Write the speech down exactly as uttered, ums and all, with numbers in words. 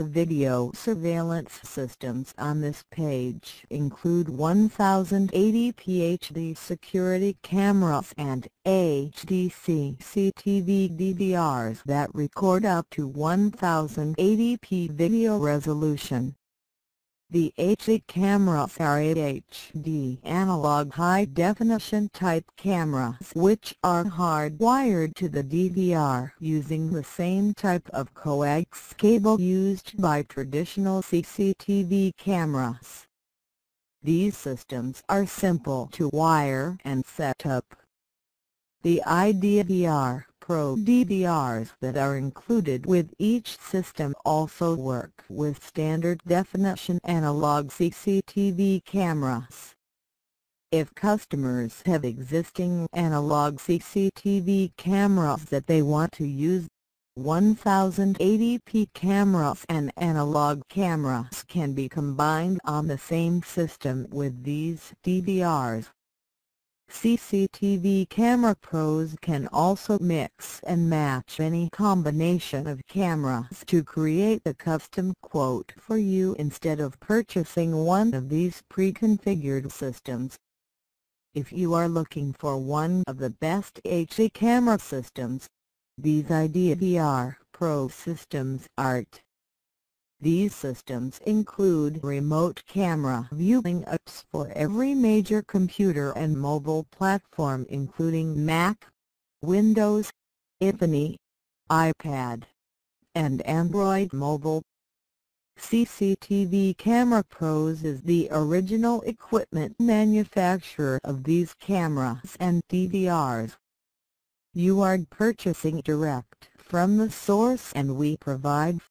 The video surveillance systems on this page include ten eighty p H D security cameras and H D C C T V D V Rs that record up to ten eighty p video resolution. The H D cameras are H D analog high-definition type cameras which are hardwired to the D V R using the same type of coax cable used by traditional C C T V cameras. These systems are simple to wire and set up. The iDVR Pro D V Rs that are included with each system also work with standard definition analog C C T V cameras. If customers have existing analog C C T V cameras that they want to use, ten eighty p cameras and analog cameras can be combined on the same system with these D V Rs. C C T V camera pros can also mix and match any combination of cameras to create a custom quote for you instead of purchasing one of these pre-configured systems. If you are looking for one of the best H D camera systems, these iDVR Pro systems are it. These systems include remote camera viewing apps for every major computer and mobile platform including Mac, Windows, iPhone, iPad, and Android mobile. C C T V Camera Pros is the original equipment manufacturer of these cameras and D V Rs. You are purchasing direct from the source and we provide